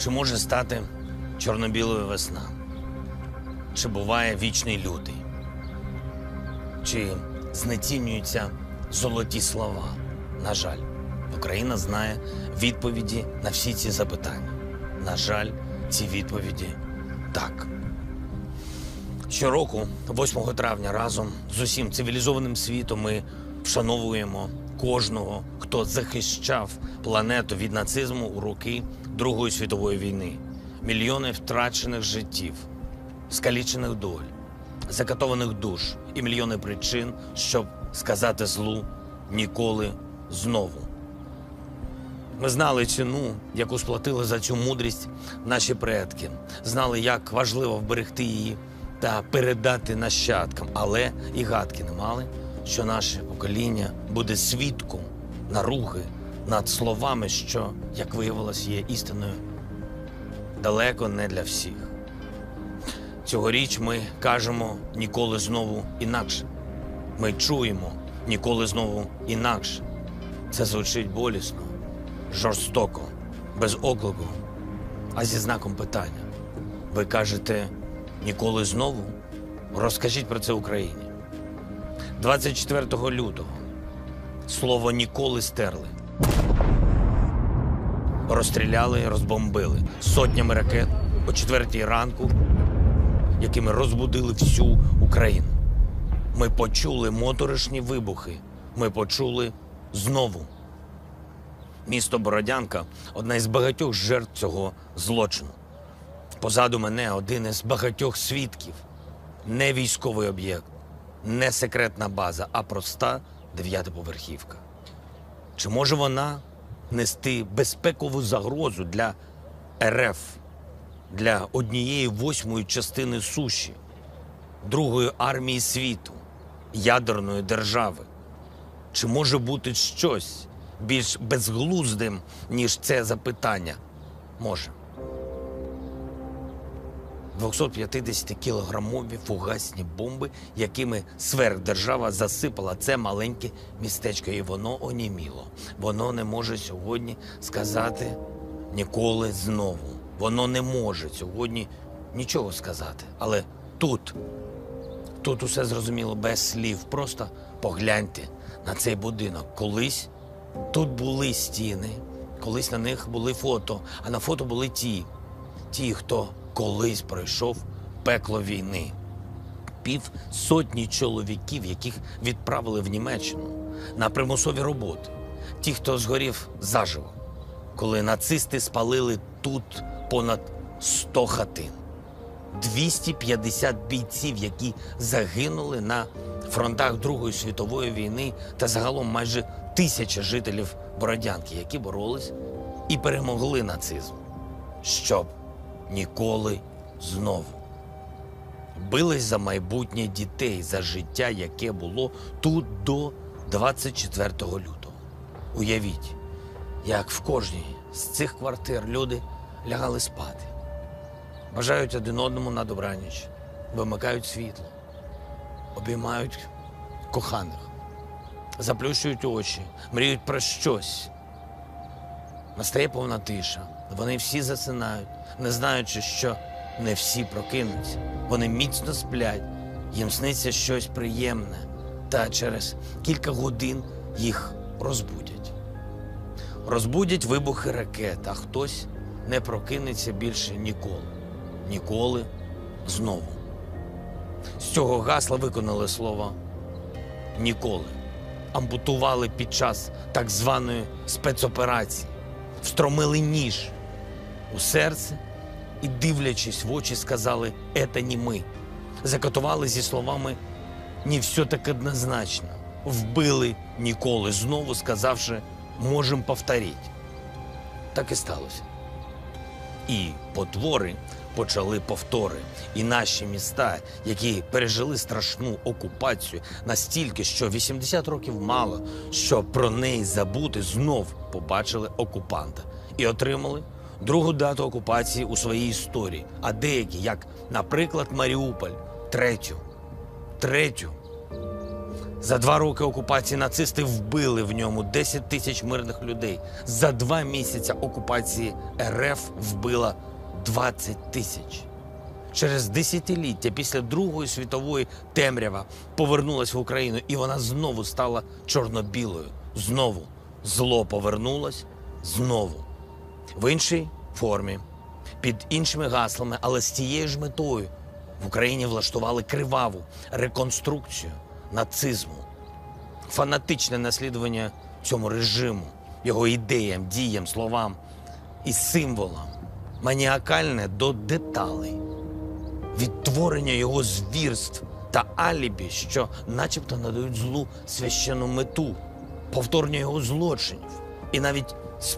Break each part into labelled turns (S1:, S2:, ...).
S1: Чи може стати чорно-білою весна? Чи буває вічний лютий? Чи знецінюються золоті слова? На жаль, Україна знає відповіді на всі ці запитання. На жаль, ці відповіді – так. Щороку, 8 травня, разом з усім цивілізованим світом ми вшановуємо кожного, хто захищав планету від нацизму у роки Другої світової війни. Мільйони втрачених життів, скалічених доль, закатованих душ і мільйони причин, щоб сказати злу ніколи знову. Ми знали ціну, яку сплатили за цю мудрість наші предки. Знали, як важливо вберегти її та передати нащадкам. Але і гадки не мали, що наше покоління буде свідком наруги над словами, що, як виявилось, є істиною далеко не для всіх. Цьогоріч ми кажемо «ніколи знову інакше». Ми чуємо «ніколи знову інакше». Це звучить болісно, жорстоко, без оклику, а зі знаком питання. Ви кажете «ніколи знову»? Розкажіть про це Україні. 24 лютого слово «ніколи» стерли. Розстріляли, розбомбили сотнями ракет о 4 ранку, якими розбудили всю Україну. Ми почули моторошні вибухи. Ми почули знову. Місто Бородянка – одна із багатьох жертв цього злочину. Позаду мене один із багатьох свідків. Не військовий об'єкт, не секретна база, а проста 9-поверхівка. Чи може вона нести безпекову загрозу для РФ, для 1/8 частини суші, другої армії світу, ядерної держави? Чи може бути щось більш безглуздим, ніж це запитання? Може. 250-кілограмові фугасні бомби, якими сверхдержава засипала це маленьке містечко, і воно оніміло. Воно не може сьогодні сказати «ніколи знову». Воно не може сьогодні нічого сказати. Але тут усе зрозуміло без слів. Просто погляньте на цей будинок. Колись тут були стіни, колись на них були фото, а на фото були ті, хто колись пройшов пекло війни. 500 чоловіків, яких відправили в Німеччину на примусові роботи. Ті, хто згорів заживо, коли нацисти спалили тут понад 100 хатин. 250 бійців, які загинули на фронтах Другої світової війни, та загалом майже 1000 жителів Бородянки, які боролись і перемогли нацизм. Щоб ніколи знову. Бились за майбутнє дітей, за життя, яке було тут до 24 лютого. Уявіть, як в кожній з цих квартир люди лягали спати. Бажають один одному на добраніч, вимикають світло, обіймають коханих, заплющують очі, мріють про щось. Настає повна тиша. Вони всі засинають, не знаючи, що не всі прокинуться. Вони міцно сплять, їм сниться щось приємне, та через кілька годин їх розбудять. Розбудять вибухи ракет, а хтось не прокинеться більше ніколи. Ніколи знову. З цього гасла виконали слово «ніколи». Ампутували під час так званої спецоперації. Встромили ніж у серце і, дивлячись в очі, сказали «это не ми». Закатували зі словами «не все так однозначно». Вбили ніколи знову, сказавши «можем повторить». Так і сталося. І потвори почали повтори. І наші міста, які пережили страшну окупацію настільки, що 80 років мало, щоб про неї забути, знов побачили окупанта. І отримали другу дату окупації у своїй історії. А деякі, як, наприклад, Маріуполь, третю. За 2 роки окупації нацисти вбили в ньому 10 тисяч мирних людей. За 2 місяці окупації РФ вбила 20 тисяч. Через десятиліття після Другої світової темрява повернулась в Україну, і вона знову стала чорно-білою. Знову зло повернулось, знову. В іншій формі, під іншими гаслами, але з тією ж метою в Україні влаштували криваву реконструкцію нацизму. Фанатичне наслідування цьому режиму, його ідеям, діям, словам і символам. Маніакальне до деталей. Відтворення його звірств та алібі, що начебто надають злу священну мету. Повторення його злочинів. І навіть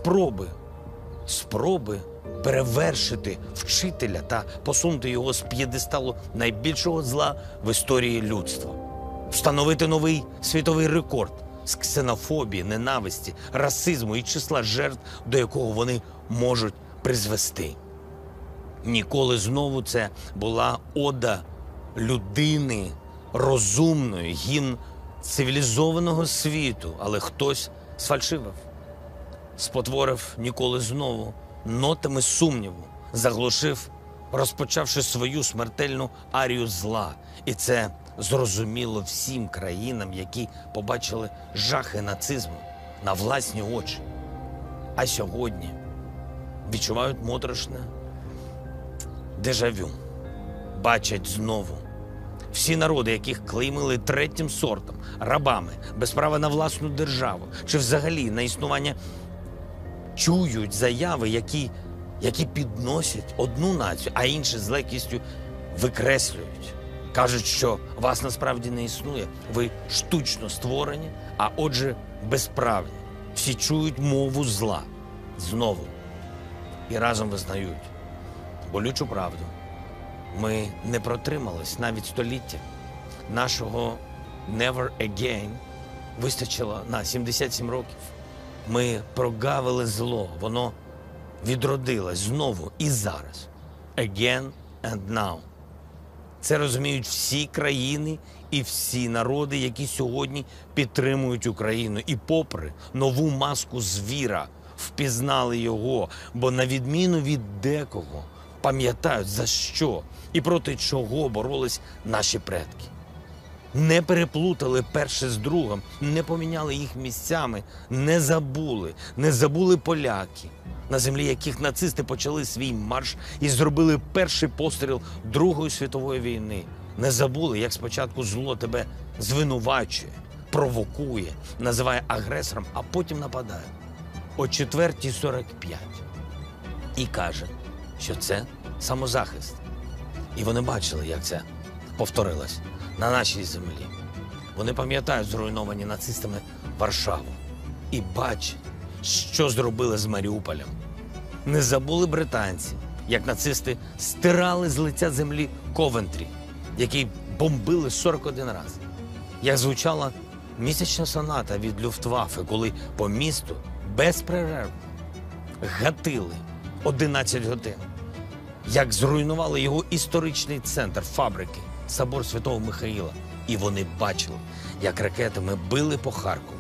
S1: спроби перевершити вчителя та посунути його з п'єдесталу найбільшого зла в історії людства. Встановити новий світовий рекорд з ксенофобії, ненависті, расизму і числа жертв, до якого вони можуть призвести. Ніколи знову це була ода людини розумної, гімн цивілізованого світу, але хтось сфальшивив, спотворив ніколи знову нотами сумніву, заглушив, розпочавши свою смертельну арію зла. І це зрозуміло всім країнам, які побачили жахи нацизму на власні очі. А сьогодні відчувають моторошне дежавю. Бачать знову. Всі народи, яких клеймили третім сортом, рабами, без права на власну державу, чи взагалі на існування, чують заяви, які підносять одну націю, а інші з легкістю викреслюють. Кажуть, що вас насправді не існує, ви штучно створені, а отже безправні. Всі чують мову зла. Знову. І разом визнають болючу правду. Ми не протримались навіть століття. Нашого «never again» вистачило на 77 років. Ми прогавили зло, воно відродилось знову і зараз. Again and now. Це розуміють всі країни і всі народи, які сьогодні підтримують Україну. І попри нову маску звіра впізнали його, бо на відміну від декого пам'ятають, за що і проти чого боролись наші предки. Не переплутали перше з другим, не поміняли їх місцями, не забули поляки, на землі яких нацисти почали свій марш і зробили перший постріл Другої світової війни. Не забули, як спочатку зло тебе звинувачує, провокує, називає агресором, а потім нападає. О 4:45 і каже, що це самозахист. І вони бачили, як це повторилось на нашій землі. Вони пам'ятають зруйновані нацистами Варшаву і бачать, що зробили з Маріуполем. Не забули британці, як нацисти стирали з лиця землі Ковентрі, який бомбили 41 раз. Як звучала місячна соната від Люфтваффе, коли по місту безперервно гатили 11 годин. Як зруйнували його історичний центр, фабрики, собор Святого Михаїла. І вони бачили, як ракетами били по Харкову,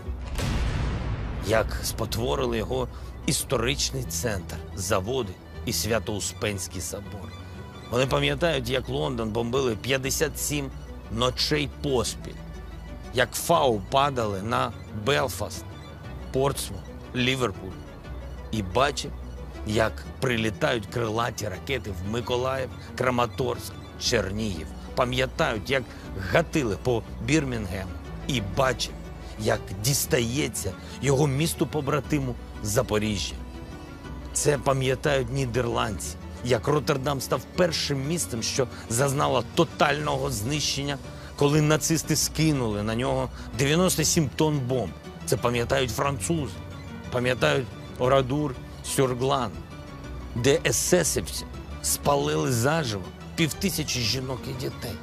S1: як спотворили його історичний центр, заводи і Свято-Успенський собор. Вони пам'ятають, як Лондон бомбили 57 ночей поспіль, як Фау падали на Белфаст, Портсмут, Ліверпуль. І бачать, як прилітають крилаті ракети в Миколаїв, Краматорськ, Чернігів. Пам'ятають, як гатили по Бірмінгему. І бачать, як дістається його місту-побратиму Запоріжжя. Це пам'ятають нідерландці, як Роттердам став першим містом, що зазнало тотального знищення, коли нацисти скинули на нього 97 тонн бомб. Це пам'ятають французи, пам'ятають Орадур-Сюрглан, де есесівці спалили заживо 5000 жінок і дітей.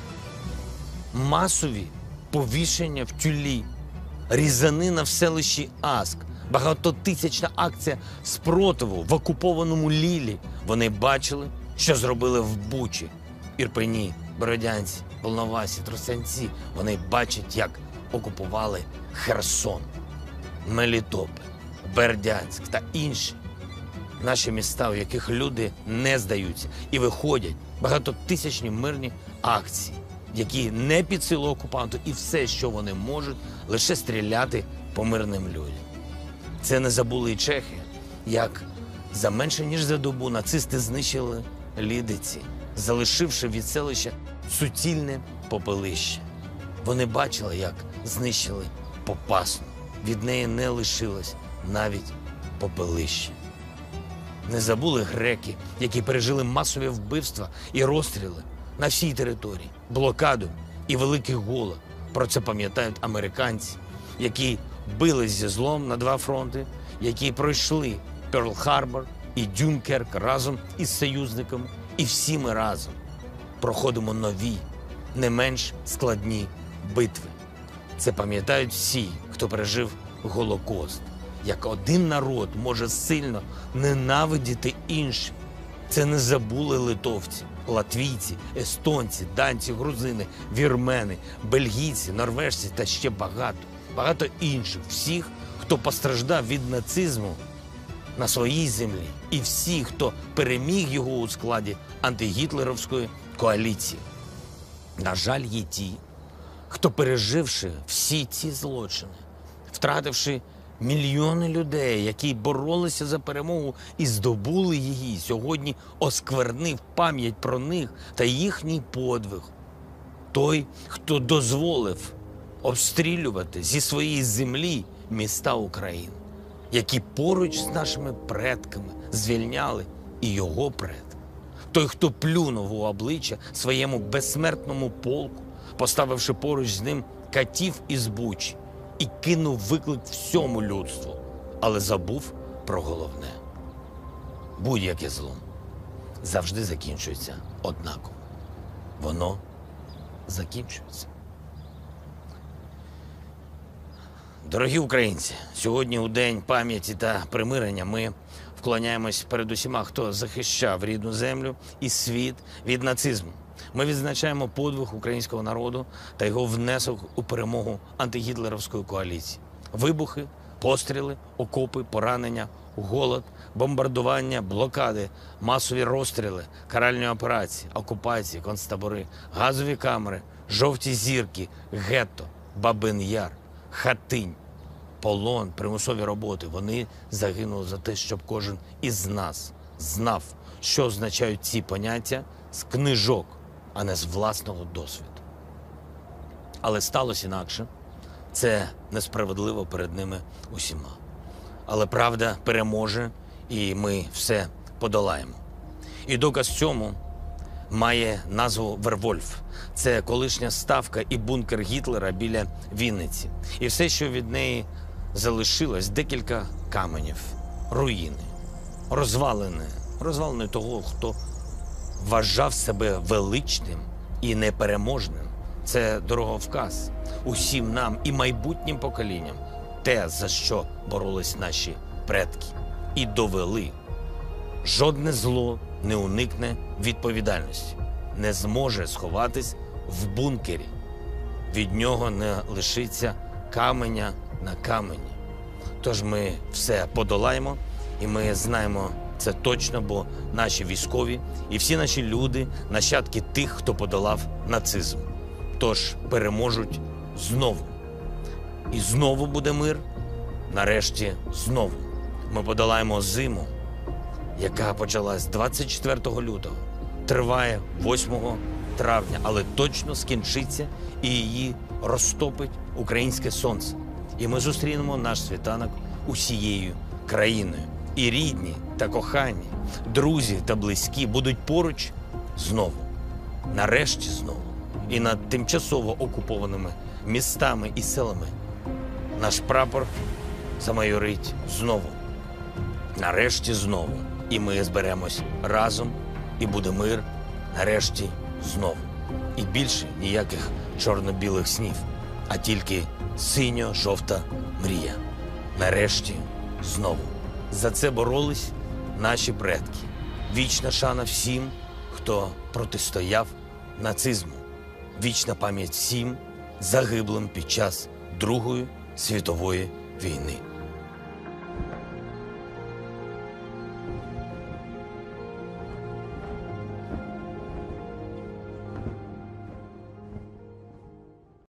S1: Масові повішення в Тюлі, різанина в селищі Аск, багатотисячна акція спротиву в окупованому Лілі. Вони бачили, що зробили в Бучі, Ірпені, Бородянці, Волновасі, Тростянці. Вони бачать, як окупували Херсон, Мелітополь, Бердянськ та інші наші міста, у яких люди не здаються і виходять багатотисячні мирні акції, які не під силу окупанту, і все, що вони можуть, лише стріляти по мирним людям. Це не забули і чехи, як за менше ніж за добу нацисти знищили Лідиці, залишивши від селища суцільне попелище. Вони бачили, як знищили Попасну. Від неї не лишилось навіть попелище. Не забули греки, які пережили масові вбивства і розстріли на всій території, блокаду і великий голод. Про це пам'ятають американці, які бились зі злом на два фронти, які пройшли Перл-Харбор і Дюнкерк разом із союзниками. І всі ми разом проходимо нові, не менш складні битви. Це пам'ятають всі, хто пережив Голокост. Як один народ може сильно ненавидіти інших. Це не забули литовці, латвійці, естонці, данці, грузини, вірмени, бельгійці, норвежці та ще багато інших. Всіх, хто постраждав від нацизму на своїй землі. І всі, хто переміг його у складі антигітлерівської коаліції. На жаль, є ті, хто, переживши всі ці злочини, втративши мільйони людей, які боролися за перемогу і здобули її, сьогодні осквернив пам'ять про них та їхній подвиг. Той, хто дозволив обстрілювати зі своєї землі міста України, які поруч з нашими предками звільняли і його предки. Той, хто плюнув у обличчя своєму безсмертному полку, поставивши поруч з ним катів із Бучі, і кинув виклик всьому людству, але забув про головне. Будь-яке зло завжди закінчується однаково. Воно закінчується. Дорогі українці, сьогодні у День пам'яті та примирення ми вклоняємось перед усіма, хто захищав рідну землю і світ від нацизму. Ми відзначаємо подвиг українського народу та його внесок у перемогу антигітлерівської коаліції. Вибухи, постріли, окопи, поранення, голод, бомбардування, блокади, масові розстріли, каральні операції, окупації, концтабори, газові камери, жовті зірки, гетто, Бабин Яр, Хатинь, полон, примусові роботи. Вони загинули за те, щоб кожен із нас знав, що означають ці поняття з книжок, а не з власного досвіду. Але сталося інакше. Це несправедливо перед ними усіма. Але правда переможе, і ми все подолаємо. І доказ цьому має назву Вервольф. Це колишня ставка і бункер Гітлера біля Вінниці. І все, що від неї залишилось, декілька каменів, руїни, розвалини того, хто вважав себе величним і непереможним. Це дороговказ усім нам і майбутнім поколінням. Те, за що боролись наші предки. І довели. Жодне зло не уникне відповідальності. Не зможе сховатись в бункері. Від нього не лишиться каменя на камені. Тож ми все подолаємо, і ми знаємо це точно, бо наші військові і всі наші люди – нащадки тих, хто подолав нацизм. Тож переможуть знову. І знову буде мир, нарешті знову. Ми подолаємо зиму, яка почалась 24 лютого, триває 8 травня, але точно скінчиться і її розтопить українське сонце. І ми зустрінемо наш світанок усією країною. І рідні та кохані, друзі та близькі будуть поруч знову. Нарешті знову. І над тимчасово окупованими містами і селами наш прапор замайорить знову. Нарешті знову. І ми зберемось разом, і буде мир нарешті знову. І більше ніяких чорно-білих снів, а тільки синьо-жовта мрія. Нарешті знову. За це боролись наші предки. Вічна шана всім, хто протистояв нацизму. Вічна пам'ять всім загиблим під час Другої світової війни.